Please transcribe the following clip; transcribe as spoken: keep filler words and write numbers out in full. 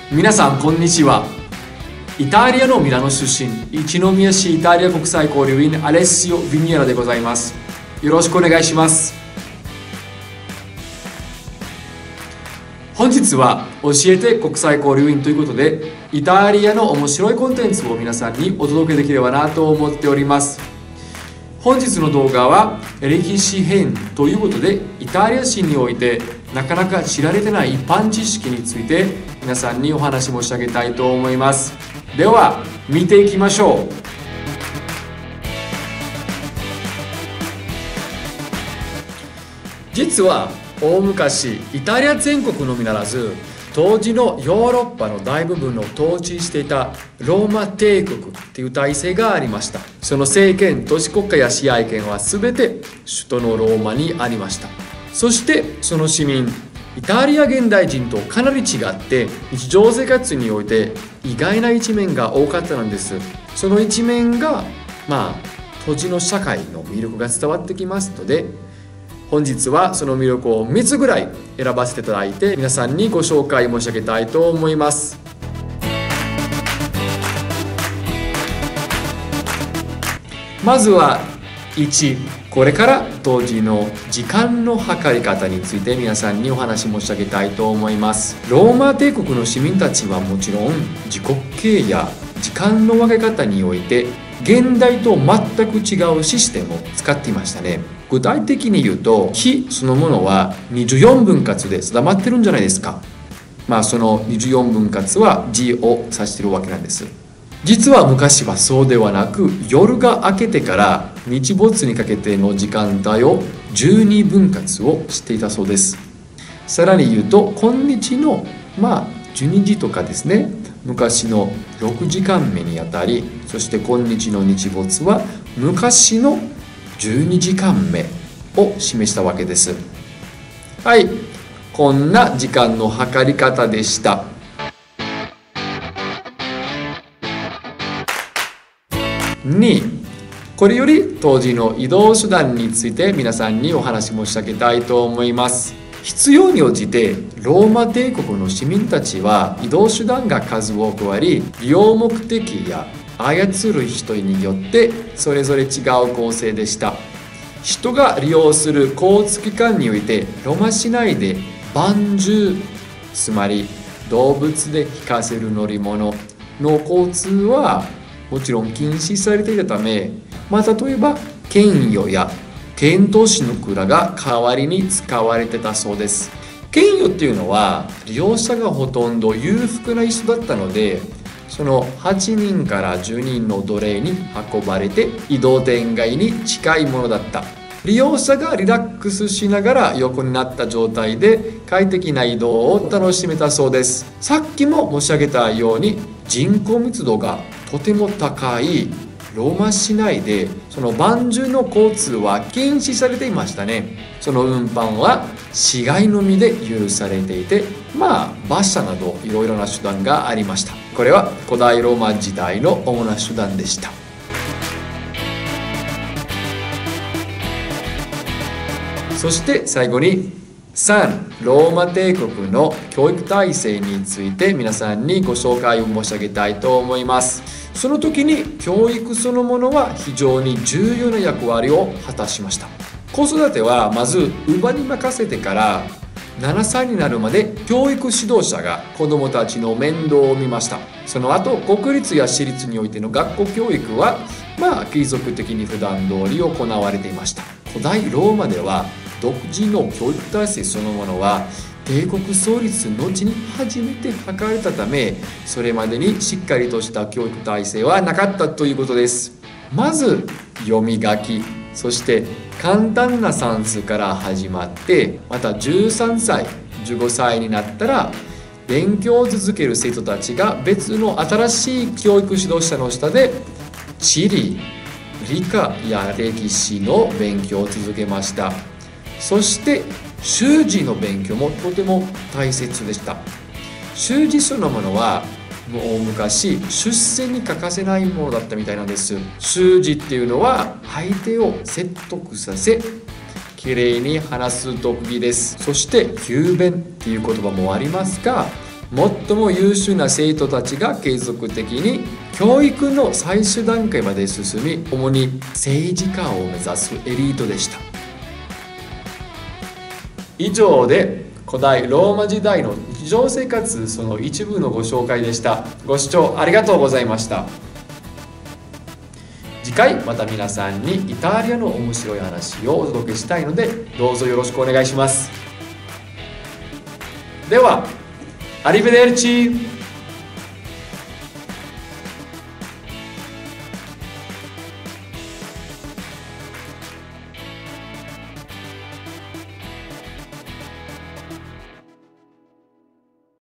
皆さんこんにちは。イタリアのミラノ出身、一宮市イタリア国際交流員アレッシオ・ビニエラでございます。よろしくお願いします。本日は教えて国際交流員ということで、イタリアの面白いコンテンツを皆さんにお届けできればなと思っております。本日の動画は歴史編ということで、イタリア史においてなかなか知られてない一般知識について皆さんにお話申し上げたいと思います。では見ていきましょう。実は大昔、イタリア全国のみならず当時のヨーロッパの大部分を統治していたローマ帝国という体制がありました。その政権、都市国家や支配権は全て首都のローマにありました。そしてその市民、イタリア現代人とかなり違って日常生活において意外な一面が多かったのです。その一面がまあ当時の社会の魅力が伝わってきますので、本日はその魅力をみっつぐらい選ばせていただいて皆さんにご紹介申し上げたいと思います。まずはいち、これから当時の時間の計り方について皆さんにお話申し上げたいと思います。ローマ帝国の市民たちはもちろん時刻計や時間の分け方において現代と全く違うシステムを使っていましたね。具体的に言うと、日そのものはにじゅうよんぶん割で定まってるんじゃないですか。まあそのにじゅうよんぶん割は時を指しているわけなんです。実は昔はそうではなく、夜が明けてから日没にかけての時間帯をじゅうにぶん割をしていたそうです。さらに言うと、今日のまあじゅうにじとかですね、昔のろくじかんめにあたり、そして今日の日没は昔のじゅうにじかんめを示したわけです。はい、こんな時間の計り方でした。に、これより当時の移動手段について皆さんにお話申し上げたいと思います。必要に応じてローマ帝国の市民たちは移動手段が数多くあり、利用目的や操る人によってそれぞれ違う構成でした。人が利用する交通機関において、ローマ市内で蛮獣、つまり動物で引かせる乗り物の交通はもちろん禁止されていたため、まあ、例えば剣喩や剣としの蔵が代わりに使われてたそうです。剣喩っていうのは利用者がほとんど裕福な人だったので、そのはちにんからじゅうにんの奴隷に運ばれて移動天外に近いものだった。利用者がリラックスしながら横になった状態で快適な移動を楽しめたそうです。さっきも申し上げたように、人口密度がとても高いローマ市内でその蛮獣の交通は禁止されていましたね。その運搬は市街のみで許されていて、まあ馬車などいろいろな手段がありました。これは古代ローマ時代の主な手段でした。そして最後にさん、ローマ帝国の教育体制について皆さんにご紹介を申し上げたいと思います。その時に教育そのものは非常に重要な役割を果たしました。子育てはまず乳母に任せてからななさいになるまで教育指導者が子どもたちの面倒を見ました。その後国立や私立においての学校教育はまあ継続的に普段通り行われていました。古代ローマでは独自の教育体制そのものは帝国創立の後に初めて図られたため、それまでにしっかりとした教育体制はなかったということです。まず読み書き、そして簡単な算数から始まって、またじゅうさんさいじゅうごさいになったら勉強を続ける生徒たちが別の新しい教育指導者の下で地理、理科や歴史の勉強を続けました。そして習字の勉強もとても大切でした。習字そのものはもう昔出世に欠かせないものだったみたいなんです。習字っていうのは相手を説得させきれいに話す特技です。そして雄弁っていう言葉もありますが、 最も優秀な生徒たちが継続的に教育の最終段階まで進み、主に政治家を目指すエリートでした。以上で古代ローマ時代の日常生活その一部のご紹介でした。ご視聴ありがとうございました。次回また皆さんにイタリアの面白い話をお届けしたいので、どうぞよろしくお願いします。では、アリベデルチ。